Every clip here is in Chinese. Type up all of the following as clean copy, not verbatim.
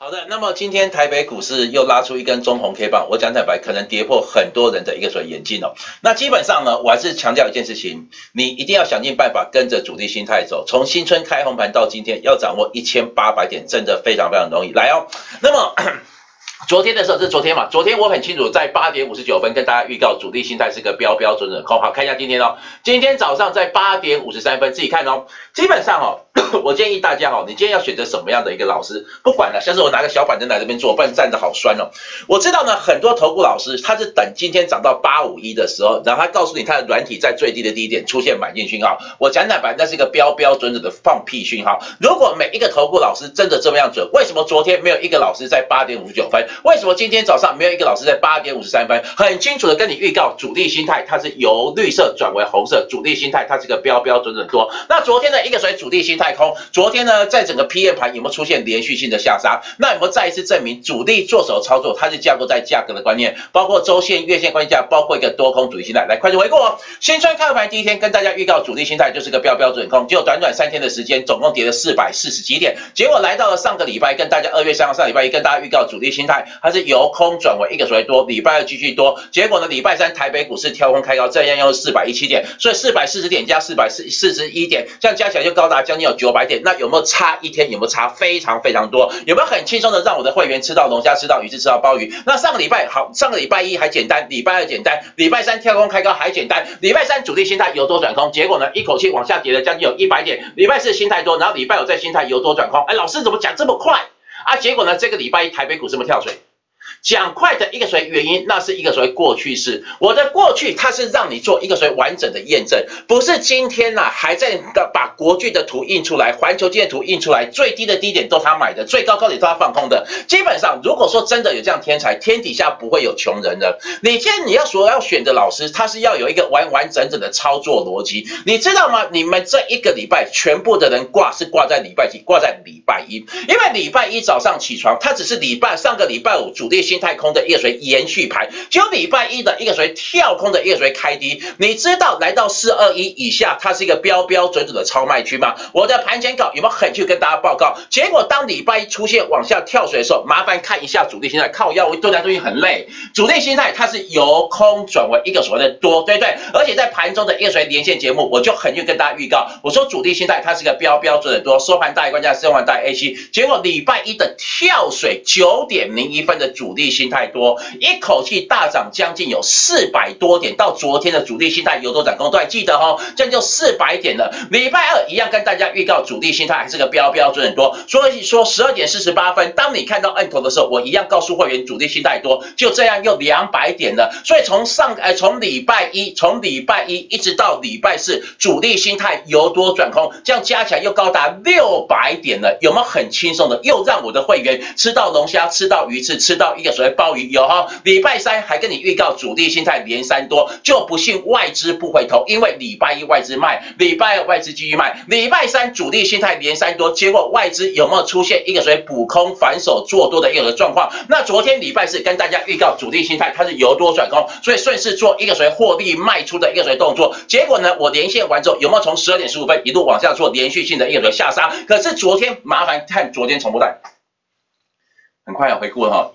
好的，那么今天台北股市又拉出一根中红 K 棒，我讲坦白，可能跌破很多人的一个所谓眼镜哦。那基本上呢，我还是强调一件事情，你一定要想尽办法跟着主力心态走。从新春开红盘到今天，要掌握1800点，真的非常非常容易。来哦，那么。昨天的时候，这是昨天嘛？昨天我很清楚，在8点59分跟大家预告，主力心态是个标准的空。好，看一下今天哦。今天早上在8点53分，自己看哦。基本上哦，我建议大家哦，你今天要选择什么样的一个老师，不管了，像是我拿个小板凳来这边做，不然站着好酸哦。我知道呢，很多投顾老师他是等今天涨到851的时候，然后他告诉你他的软体在最低的低点出现买进讯号。我讲坦白，那是一个标准的放屁讯号。如果每一个投顾老师真的这么样准，为什么昨天没有一个老师在8点59分？为什么今天早上没有一个老师在8点53分？很清楚的跟你预告，主力心态它是由绿色转为红色，主力心态它是个标准多。那昨天的一个属于主力心态空，昨天呢在整个 PM 盘有没有出现连续性的下杀？那有没有再一次证明主力做手操作它是架构在价格的观念，包括周线、月线关键价，包括一个多空主力心态。来，快速回顾哦。新春开盘第一天跟大家预告主力心态就是个标准空，结果短3天的时间，总共跌了440几点，结果来到了上个礼拜跟大家2月3号上礼拜一跟大家预告主力心态。它是由空转为一个所谓多，礼拜2继续多，结果呢，礼拜3台北股市跳空开高，这样又是417点，所以440点加441点，这样加起来就高达将近有900点。那有没有差一天？有没有差非常多？有没有很轻松的让我的会员吃到龙虾、吃到鱼翅、吃到鲍鱼？那上个礼拜好，上个礼拜1还简单，礼拜2简单，礼拜3跳空开高还简单，礼拜3主力心态由多转空，结果呢一口气往下跌了将近有100点，礼拜4心态多，然后礼拜5再心态由多转空。哎，老师怎么讲这么快啊？结果呢这个礼拜1台北股市怎么跳水？讲快的一个谁原因，那是一个所谓过去式。我的过去它是让你做一个所谓完整的验证，不是今天还在把国巨的图印出来，环球金的图印出来，最低的低点都他买的，最高高点都他放空的。基本上，如果说真的有这样天才，天底下不会有穷人的。你要选的老师，他是要有一个完整的操作逻辑，你知道吗？你们这一个礼拜全部的人挂在礼拜几？挂在礼拜1，因为礼拜1早上起床，它只是上个礼拜5主力心态空的一个谁延续盘，只有礼拜1的一个谁跳空的一个谁开低，你知道来到421以下，它是一个标准的超卖区吗？我的盘前稿有没有很去跟大家报告？结果当礼拜1出现往下跳水的时候，麻烦看一下主力心态，靠腰蹲来蹲去很累。主力心态它是由空转为一个所谓的多，对不对？而且在盘中的一个谁连线节目，我就很去跟大家预告，我说主力心态它是个标准的多，收盘大于关价，收盘大于 A7，结果礼拜1的跳水9点01分的主力心态多，一口气大涨将近有400多点，到昨天的主力心态由多转空，都还记得哦，这样就400点了。礼拜2一样跟大家预告主力心态还是个标准多，所以说12点48分，当你看到按头的时候，我一样告诉会员主力心态多，就这样又200点了。所以从礼拜一一直到礼拜4，主力心态由多转空，这样加起来又高达600点了，有没有很轻松的？又让我的会员吃到龙虾、吃到鱼翅、吃到一个所谓鲍鱼，有哈。礼拜3还跟你预告主力心态连3多，就不信外资不回头，因为礼拜1外资卖，礼拜2外资继续卖，礼拜3主力心态连3多，结果外资有没有出现一个所谓补空反手做多的一个状况？那昨天礼拜4跟大家预告主力心态它是由多转空，所以顺势做一个所谓获利卖出的一个所谓动作。结果呢，我连线完之后有没有从12点15分一路往下做连续性的一个所谓下杀？可是昨天麻烦看昨天重播带，很快回顾了哈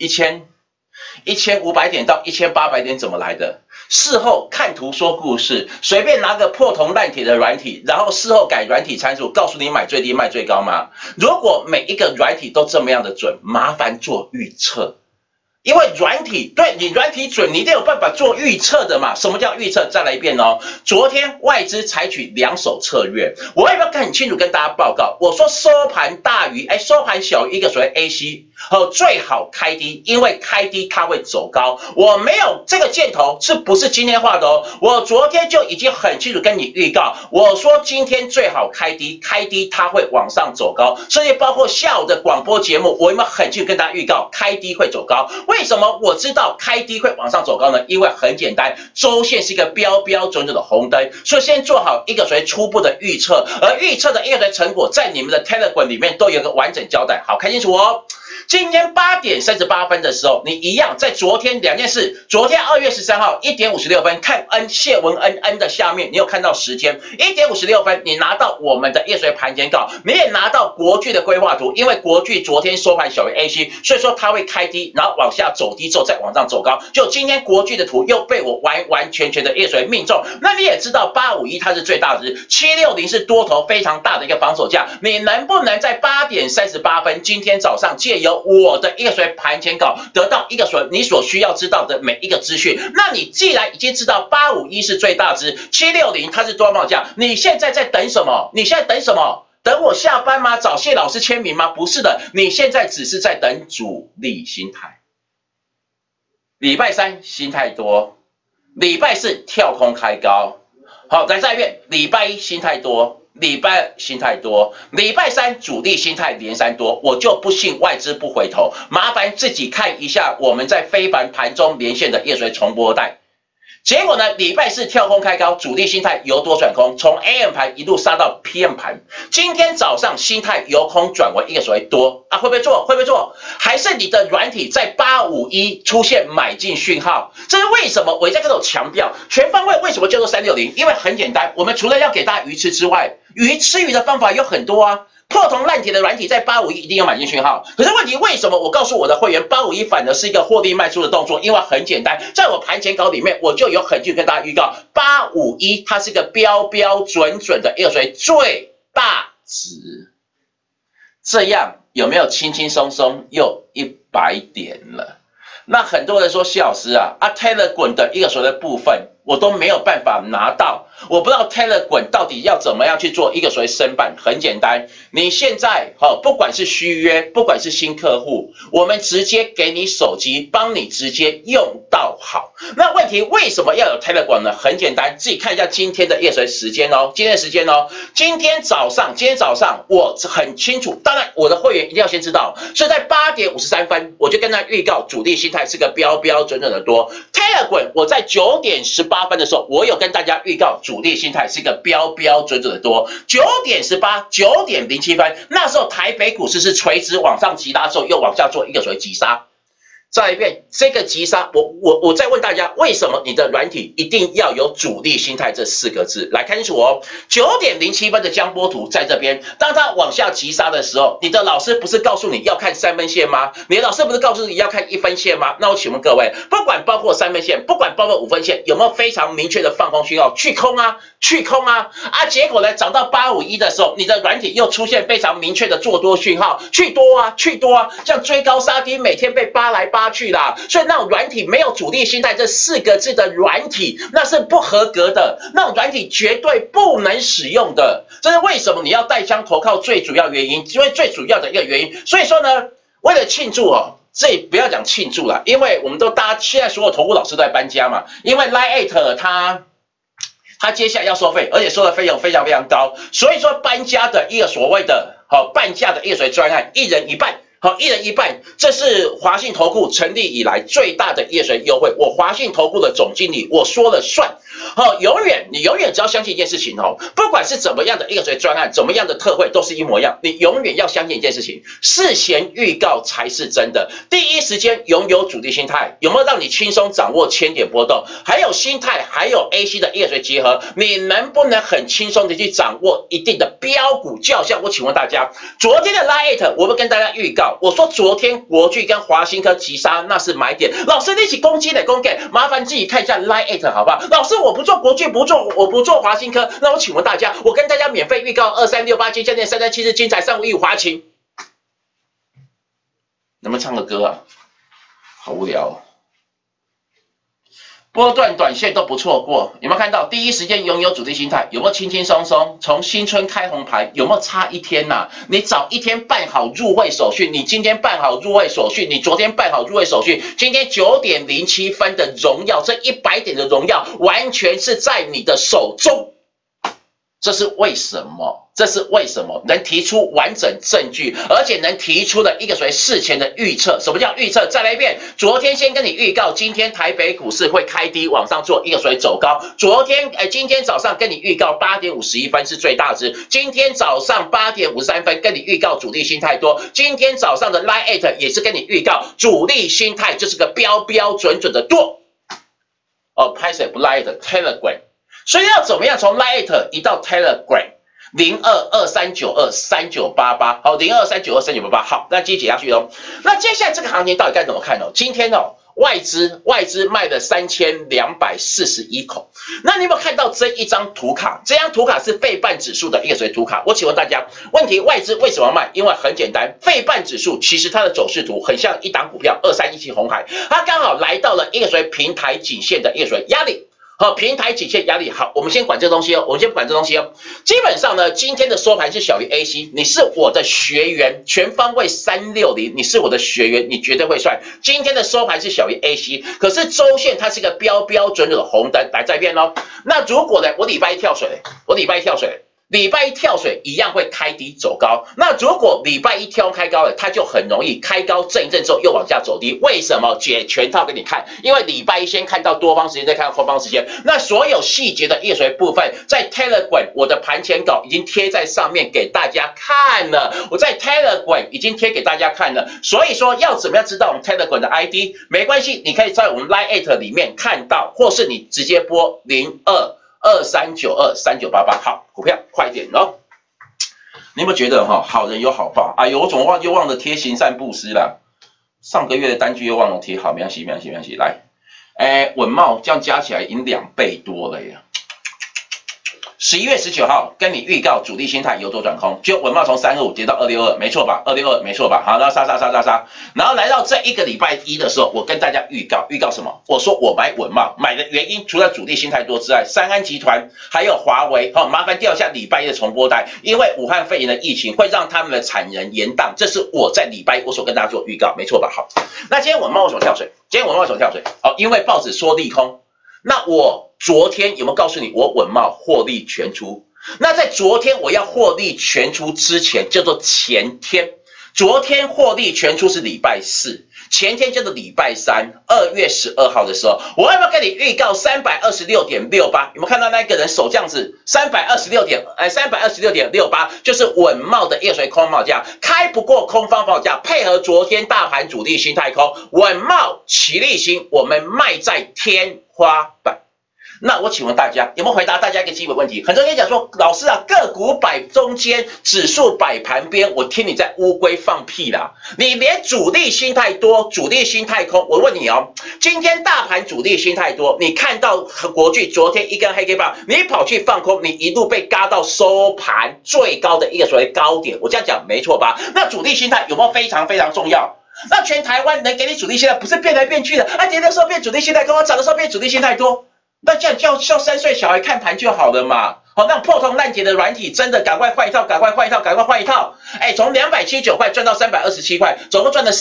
，1500点到1800点怎么来的？事后看图说故事，随便拿个破铜烂铁的软体，然后事后改软体参数，告诉你买最低卖最高吗？如果每一个软体都这么样的准，麻烦做预测。因为软体对你软体准，你一定有办法做预测的嘛？什么叫预测？再来一遍哦。昨天外资采取2手策略，我要不要很清楚跟大家报告？我说收盘大于收盘小于一个所谓 AC， 最好开低，因为开低它会走高。我没有这个箭头，是不是今天画的哦？我昨天就已经很清楚跟你预告，我说今天最好开低，开低它会往上走高。所以包括下午的广播节目，我有没有很清楚跟大家预告，开低会走高？为什么我知道开低会往上走高呢？因为很简单，周线是一个标准的红灯，所以先做好一个所谓初步的预测，而预测的一个成果在你们的 Telegram 里面都有个完整交代。好，看清楚哦。 今天8点38分的时候，你一样在昨天2件事，昨天2月13号1点56分，看谢文恩的下面，你有看到时间1点56分，你拿到我们的夜水盘前稿，你也拿到国巨的规划图，因为国巨昨天收盘小于 AC， 所以说它会开低，然后往下走低之后再往上走高，就今天国巨的图又被我完完全全的夜水命中。那你也知道851它是最大值，760是多头非常大的一个防守价，你能不能在8点38分今天早上借由我的夜水盘前稿得到一个你所需要知道的每一个资讯？那你既然已经知道851是最大值，760它是多方价，你现在在等什么？你现在等什么？等我下班吗？找谢老师签名吗？不是的，你现在只是在等主力心态。礼拜三心态多，礼拜四跳空开高，好，再一遍，礼拜一心态多，礼拜二心态多，礼拜三主力心态连三多，我就不信外资不回头，麻烦自己看一下我们在非凡盘中连线的夜水重播带。结果呢，礼拜四跳空开高，主力心态由多转空，从 AM 盘一路杀到 PM 盘。今天早上心态由空转为一个所谓多啊，会不会做？会不会做？还是你的软体在851出现买进讯号？这是为什么？我在这种强调全方位为什么叫做360？因为很简单，我们除了要给大家鱼吃之外，吃鱼的方法有很多啊。破铜烂铁的软体在851一定有买进讯号，可是问题为什么我告诉我的会员851反而是一个获利卖出的动作？因为很简单，在我盘前稿里面我就有很具跟大家预告，851它是一个标准的一个所谓最大值，这样有没有轻轻松松又100点了？那很多人说谢老师啊，Telegram 的一个所谓的部分我都没有办法拿到，我不知道 Telegram 到底要怎么样去做一个所谓申办。很简单，你现在不管是续约，不管是新客户，我们直接给你手机，帮你直接用到好。那问题为什么要有 Telegram 呢？很简单，自己看一下今天的夜水时间哦，今天早上我很清楚，当然我的会员一定要先知道，所以在8点53分我就跟他预告主力心态是个标准的多。Telegram 我在9点18分的时候，我有跟大家预告主力心态是一个标准的多。9点18、9点07分，那时候台北股市是垂直往上急拉之后，又往下做一个所谓急杀。再一遍，这个急杀，我再问大家，为什么你的软体一定要有主力心态这4个字？来看清楚哦。9点07分的江波图在这边，当它往下急杀的时候，你的老师不是告诉你要看3分线吗？你的老师不是告诉你要看1分线吗？那我请问各位，不管包括3分线，不管包括5分线，有没有非常明确的放空讯号？去空啊！结果呢，涨到851的时候，你的软体又出现非常明确的做多讯号，去多啊！像追高杀低，每天被扒来扒去啦，所以那种软体没有主力心态这4个字的软体，那是不合格的，那种软体绝对不能使用的。这是为什么你要带枪投靠最主要原因，因为最主要的一个原因。所以说呢，为了庆祝哦。这不要讲庆祝啦，因为我们大家现在所有投顾老师都在搬家嘛，因为 Line8 它接下来要收费，而且收的费用非常高，所以说搬家的一个所谓的半价的夜水专案，1人1半。1人1半，这是华信投顾成立以来最大的夜水优惠。我华信投顾的总经理，我说了算。你永远只要相信一件事情不管是怎么样的一个专案，怎么样的特惠，都是一模一样。你永远要相信一件事情，事前预告才是真的。第一时间拥有主力心态，有没有让你轻松掌握1000点波动？还有心态，还有 AC 的夜水结合，你能不能很轻松的去掌握一定的标股教项？我请问大家，昨天的 Line8 我们跟大家预告。我说昨天国巨跟华新科急杀，那是买点。老师，你起攻击的攻给，麻烦自己看一下 Line8 好不好？老师，我不做国巨，我不做华新科，那我请问大家，我跟大家免费预告2368金项链337精彩351华勤，能不能唱个歌啊？好无聊哦。波段短线都不错过，有没有看到第一时间拥有主力心态？有没有轻轻松松从新春开红盘？有没有差1天呐？你早1天办好入会手续，你今天办好入会手续，你昨天办好入会手续，今天9点07分的荣耀，这100点的荣耀完全是在你的手中。 这是为什么？这是为什么？能提出完整证据，而且能提出的一个所谓事前的预测。什么叫预测？再来一遍，昨天先跟你预告，今天台北股市会开低往上做一个所谓走高。今天早上跟你预告8点51分是最大值，今天早上8点53分跟你预告主力心态多，今天早上的 Line 也是跟你预告主力心态就是个标准的多。哦，拍谁不 Line Telegram？ 所以要怎么样从 Line 移到 Telegram？0223923988，好，0223923988，好，那继续解下去哦。那接下来这个行情到底该怎么看哦？今天哦，外资卖了3241口。那你有没有看到这一张图卡？这张图卡是费半指数的一个所谓图卡。我请问大家，问题外资为什么卖？因为很简单，费半指数其实它的走势图很像一档股票2317鸿海，它刚好来到了一个所谓平台颈线的一个所谓压力。好，平台颈线压力好，我们先管这东西哦，我们先不管这东西哦。基本上呢，今天的收盘是小于 AC， 你是我的学员，全方位360，你是我的学员，你绝对会算。今天的收盘是小于 AC， 可是周线它是个标准的红灯，来再变咯。那如果呢，我礼拜一跳水，礼拜一跳水一样会开低走高。那如果礼拜一挑开高了，它就很容易开高震一震之后又往下走低。为什么？解全套给你看，因为礼拜一先看到多方时间，再看到空方时间。那所有细节的业水部分，在 Telegram 我的盘前稿已经贴在上面给大家看了。我在 Telegram 已经贴给大家看了。所以说要怎么样知道我们 Telegram 的 ID？ 没关系，你可以在我们 Line@ 里面看到，或是你直接拨0223923988，好，股票快点哦！你有没有觉得好人有好报？哎呦，我怎么又忘了贴行善布施了？上个月的单据又忘了贴，好，没关系。来，稳懋这样加起来已经2倍多了耶。11月19号跟你预告主力心态由多转空，就稳懋从325跌到262，没错吧？262没错吧？好，然后杀，然后来到这一个礼拜一的时候，我跟大家预告什么？我说我买稳懋，买的原因除了主力心态多之外，三安集团还有华为，麻烦调一下礼拜一的重播带，因为武汉肺炎的疫情会让他们的产能延宕，这是我在礼拜一我所跟大家做预告，没错吧？好，那今天稳懋为什么跳水？因为报纸说利空。那我昨天有没有告诉你，我稳懋获利全出？那在昨天我要获利全出之前，叫做前天。昨天获利全出是礼拜四，前天叫做礼拜三，2月12号的时候，我要不要跟你预告326.68？有没有看到那个人手这样子？326.68就是稳懋的业水空报价，开不过空方报价，配合昨天大盘主力心态空，稳懋齐力新，我们卖在天花板。那我请问大家有没有回答大家一个基本问题？很多人讲说，老师啊，个股摆中间，指数摆盘边，我听你在乌龟放屁啦！你连主力心态多，主力心态空，我问你哦，今天大盘主力心态多，你看到国巨昨天一根黑 K 棒，你跑去放空，你一路被嘎到收盘最高的一个所谓高点，我这样講没错吧？那主力心态有没有非常重要？那全台湾能给你主力心态，不是变来变去的，跌的时候变主力心态高，涨的时候变主力心态多。那这样叫3岁小孩看盘就好了嘛。好，那破铜烂铁的软体真的赶快换一套，从279块赚到327块，总共赚了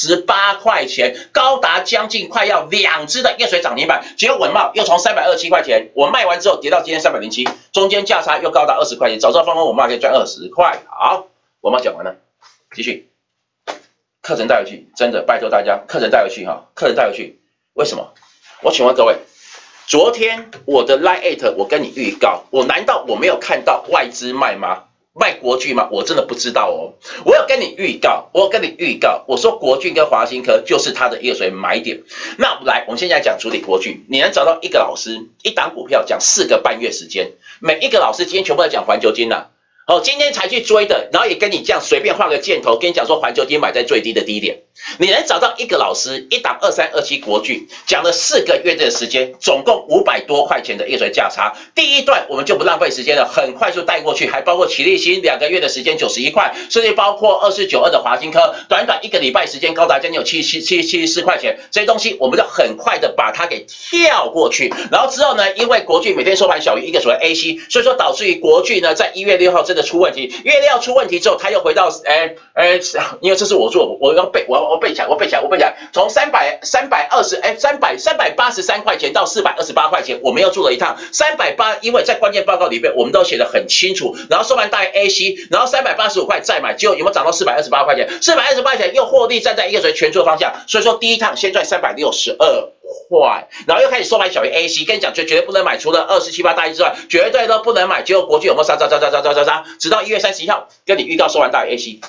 48块钱，高达将近快要2只的业水涨停板。结果稳懋又从327块钱，我卖完之后跌到今天307，中间价差又高达20块钱，早知道放空稳懋可以赚20块。好，稳懋讲完了，继续。课程带回去，真的拜托大家，课程带回去。为什么？我请问各位。昨天我的 Line@ 我跟你预告，我难道我没有看到外资卖吗？卖国巨吗？我真的不知道哦。我有跟你预告，我说国巨跟华新科就是它的一个所谓买点。那来，我们现在讲处理国巨，你能找到一个老师一档股票讲4个半月时间，每一个老师今天全部在讲环球金啊。今天才去追的，然后也跟你这样随便画个箭头，跟你讲说环球金买在最低的低点。你能找到一个老师一档2327国巨讲了4个月的时间，总共500多块钱的一个水价差。第一段我们就不浪费时间了，很快就带过去，还包括齐力新2个月的时间91块，甚至包括2492的华新科，短1个礼拜时间高达将近有74块钱，这些东西我们就很快的把它给跳过去。然后之后呢，因为国巨每天收盘小于一个所谓 AC， 所以说导致于国巨呢在1月6号真的出问题，1月6号出问题之后，他又回到因为这是我做，我要我背起来，我背起来。从383块钱到428块钱，我们又做了一趟380，因为在关键报告里面我们都写得很清楚。然后收盘大于 AC， 然后385块再买，结果有没有涨到428块钱？428块钱又获利，站在一个全做方向。所以说第一趟先赚362块，然后又开始收盘小于 AC， 跟你讲绝对不能买，除了278大一之外，绝对都不能买。结果国巨有没有杀，直到1月31号跟你预告收完大于 AC。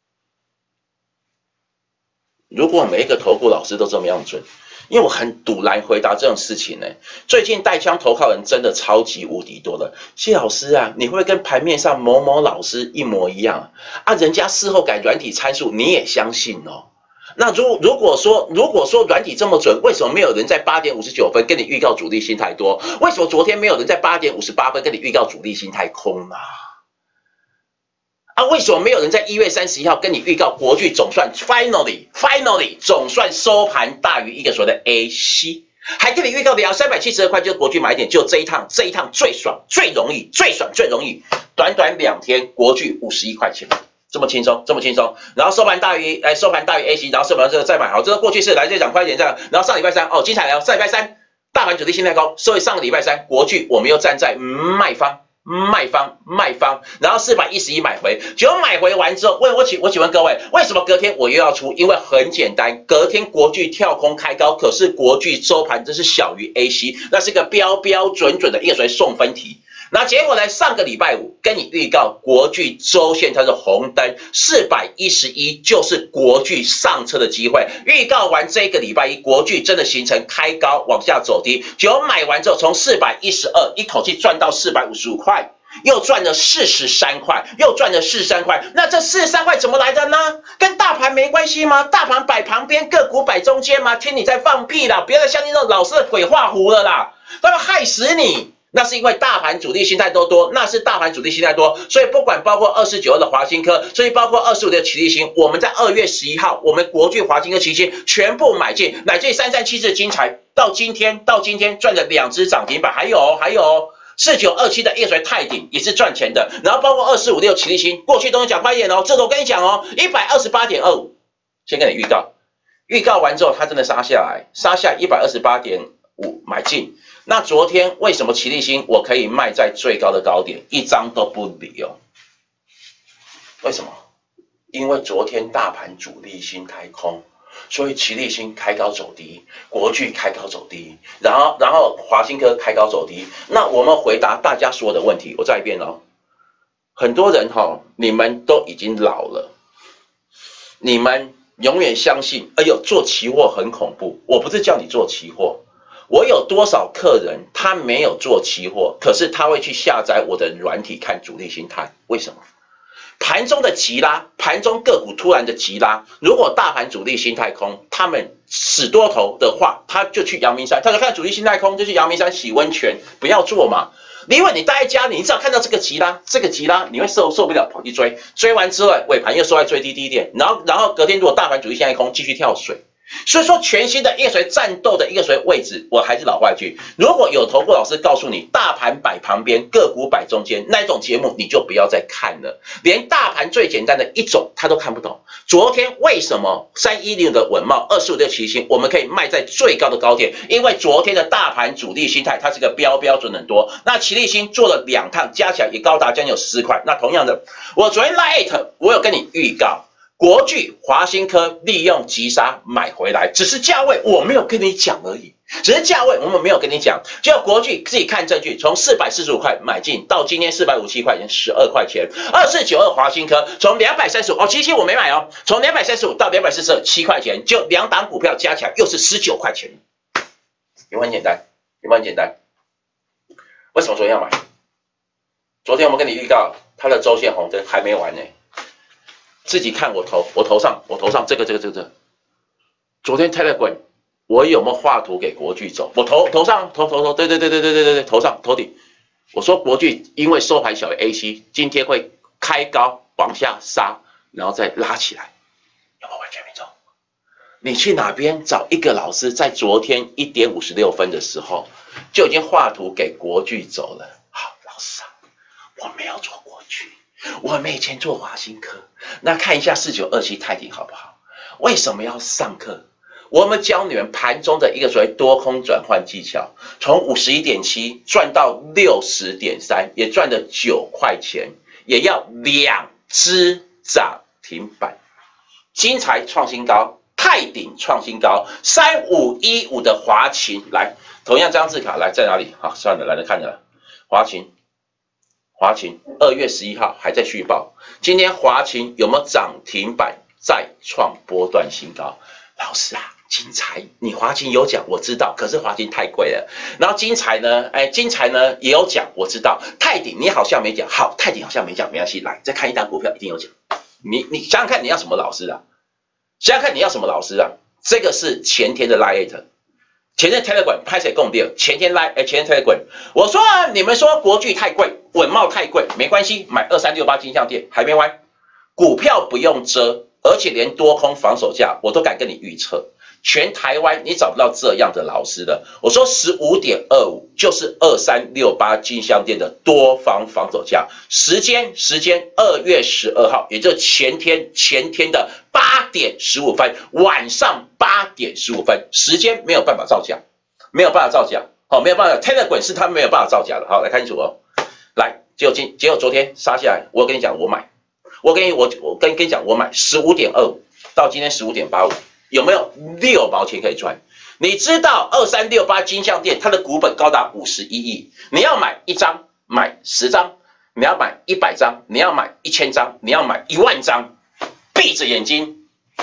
如果每一个投顾老师都这么样准，因为我很赌烂回答这种事情呢。最近带枪投靠人真的超级无敌多了。谢老师啊，你会不会跟盘面上某某老师一模一样啊？人家事后改软体参数，你也相信哦？那如果说软体这么准，为什么没有人在8点59分跟你预告主力心太多？为什么昨天没有人在8点58分跟你预告主力心太空啊？为什么没有人在1月31号跟你预告国巨总算 finally 总算收盘大于一个所谓的 AC， 还跟你预告372块就是国巨买点，就这一趟最爽最容易，短短2天国巨51块钱。这么轻松，然后收盘大于 AC， 然后收盘这个再买好，这个过去式来这讲快点这样，然后上礼拜三精彩了，上礼拜三大盘主力心态高，所以上个礼拜三国巨我们又站在卖方，然后411买回，结果买回完之后，我请问各位，为什么隔天我又要出？因为很简单，隔天国巨跳空开高，可是国巨收盘这是小于 AC， 那是一个标准的一个所谓送分题。那结果呢？上个礼拜五跟你预告国巨周线它是红灯，411就是国巨上车的机会。预告完这个礼拜一，国巨真的形成开高往下走低，结果买完之后从412一口气赚到455块。又赚了43块，那这43块怎么来的呢？跟大盘没关系吗？大盘摆旁边，个股摆中间吗？听你在放屁啦！别再相信这种老师的鬼画符了啦，他们害死你！那是因为大盘主力心态都多，所以不管包括2492的华新科，所以包括25的奇力新，我们在2月11号，我们国巨、华新科、奇力新全部买进，乃至于337的精彩，到今天赚了2只涨停板，还有4927的叶泰鼎也是赚钱的，然后包括2456奇力新，过去都是讲快一点哦，这个我跟你讲哦，128.25，先跟你预告完之后，它真的杀下128.5买进。那昨天为什么奇力新我可以卖在最高的高点，一张都不留？为什么？因为昨天大盘主力心太空，所以奇力新开高走低，国巨开高走低，然后华新科开高走低。那我们回答大家所有的问题，我再一遍哦。很多人你们都已经老了，你们永远相信，哎呦，做期货很恐怖。我不是叫你做期货。我有多少客人他没有做期货，可是他会去下载我的软体看主力心态？为什么？盘中的急拉，盘中个股突然的急拉，如果大盘主力心态空，他们死多头的话，他就去阳明山，他就看主力心态空，就去阳明山洗温泉，不要做嘛。因为你待在家里，你只要看到这个急拉，你会受不了，跑去追完之后，尾盘又收在最低点，然后隔天如果大盘主力心态空，继续跳水。所以说，全新的一个谁战斗的一个谁位置，我还是老话一句，如果有投顾老师告诉你大盘摆旁边，个股摆中间，那一种节目你就不要再看了，连大盘最简单的一种他都看不懂。昨天为什么310的稳懋，25的奇星，我们可以卖在最高的高点？因为昨天的大盘主力心态，它是个标准很多。那奇力新做了2趟，加起来也高达将近有10块。那同样的，我昨天 Light 我有跟你预告。国巨、华新科利用急杀买回来，只是价位我没有跟你讲而已，只是价位我们没有跟你讲。就国巨自己看证据，从445块买进到今天457块钱，12块钱。2492华新科从235奇力我没买哦，从235到242 7块钱，就2档股票加起来又是19块钱。有没有很简单？为什么昨天要买？昨天我们跟你预告，它的周线红灯还没完呢。自己看我头上这个，昨天 Telegram 我有没有画图给国巨走？我头上对，头顶，我说国巨因为收盘小于 AC， 今天会开高往下杀，然后再拉起来，有没有完全命中？你去哪边找一个老师，在昨天1点56分的时候就已经画图给国巨走了？好，老师啊，我没有做国巨。我们以前做华新科，那看一下4927泰鼎好不好？ 为什么要上课？我们教你们盘中的一个所谓多空转换技巧，从51.7赚到60.3，也赚了9块钱，也要2只涨停板。精材创新高，泰鼎创新高，3515的华勤来，同样这张字卡来在哪里？好，算了，懒得看了。华勤2月11号还在续报，今天华勤有没有涨停板再创波段新高？老师啊，精材你华勤有讲我知道，可是华勤太贵了。然后精材呢，精材呢也有讲我知道，泰鼎你好像没讲，好，泰鼎好像没讲，没关系，来再看一档股票一定有讲。你想想看你要什么老师啊？想想看你要什么老师啊？这个是前天的 Line， 前天 Telegram 拍谁共跌？前天 Telegram， 我说啊，你们说国巨太贵，稳懋太贵，没关系，买2368金像电还没完，股票不用遮，而且连多空防守价我都敢跟你预测。全台湾你找不到这样的老师的。我说 15.25 就是2368金像电的多方防守价，时间2月12号，也就是前天的8点15分，晚上8点15分，时间没有办法造假，没有办法造假，好，没有办法 ，Telegram 是他没有办法造假的。好，来看清楚哦，来，结果昨天杀下来，我跟你讲我买，我跟你讲我买 15.25 到今天 15.85。有没有6毛钱可以赚？你知道2368金像电它的股本高达51亿，你要买1张，买10张，你要买100张，你要买1000张，你要买1万张，闭着眼睛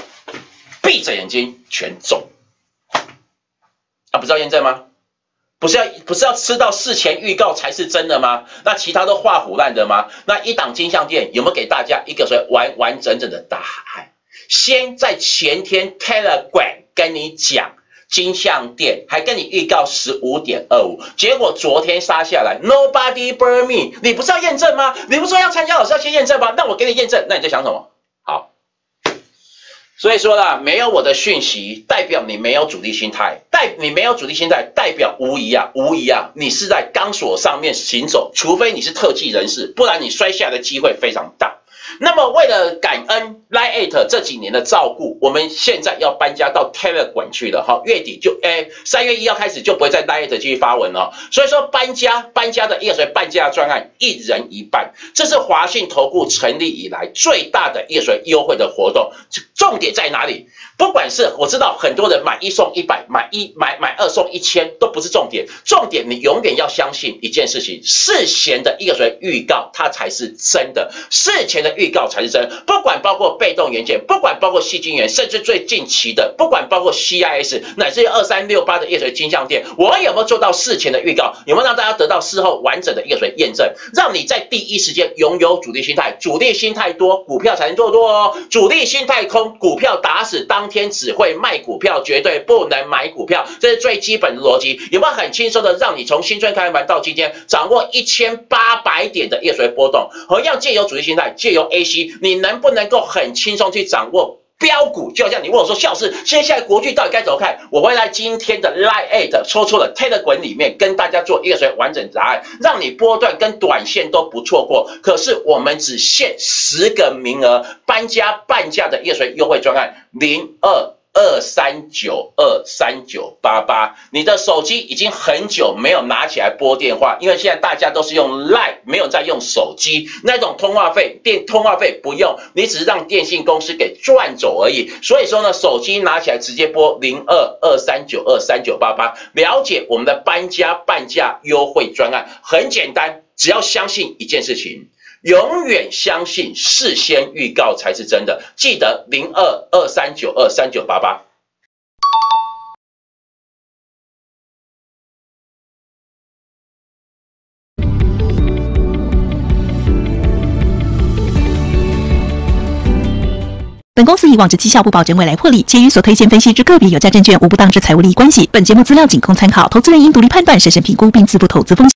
全中啊！不是要验证吗？不是要吃到事前预告才是真的吗？那其他都画虎烂的吗？那一档金像电有没有给大家一个完整的答案？先在前天 Telegram 跟你讲金像电，还跟你预告 15.25， 结果昨天杀下来 Nobody but me， 你不是要验证吗？你不是说要参加老师要先验证吗？那我给你验证，那你在想什么？好，所以说啦，没有我的讯息代表你没有主力心态，你没有主力心态代表无疑啊，你是在钢索上面行走，除非你是特技人士，不然你摔下的机会非常大。那么为了感恩 Line 这几年的照顾，我们现在要搬家到 Telegram 去了哈，月底就3月1号开始就不会在 Line 继续发文了，所以说搬家的一个半价专案，1人1半，这是华信投顾成立以来最大的一个优惠的活动。重点在哪里？不管是我知道很多人买1送100，买2送1000都不是重点，重点你永远要相信一件事情，事前的一个预告它才是真的，事前的预告才是真的，不管包括被动元件，不管包括矽晶圆，甚至最近期的，不管包括 CIS， 乃至于2368的一个金像电，我有没有做到事前的预告？有没有让大家得到事后完整的一个验证，让你在第一时间拥有主力心态？主力心态多，股票才能做多哦；主力心态空，股票打死当天只会卖股票，绝对不能买股票，这是最基本的逻辑。有没有很轻松的让你从新春开盘到今天掌握1800点的一个波动？同样借由主力心态，借由 AC， 你能不能够很轻松去掌握标股？就像你问我说，谢老师，现在国巨到底该怎么看？我会在今天的 Line 抽出了 Telegram 里面跟大家做一个完整答案，让你波段跟短线都不错过。可是我们只限10个名额，搬家半价的一个优惠专案0223923988，你的手机已经很久没有拿起来拨电话，因为现在大家都是用 Line， 没有在用手机，那种通话费不用，你只是让电信公司给赚走而已。所以说呢，手机拿起来直接拨0223923988，了解我们的搬家半价优惠专案，很简单，只要相信一件事情。永远相信事先预告才是真的，记得0223923988。 本公司以往之绩效不保证未来获利，且与所推荐分析之个别有价证券无不当之财务利益关系。本节目资料仅供参考，投资人应独立判断、审慎评估并自负投资风险。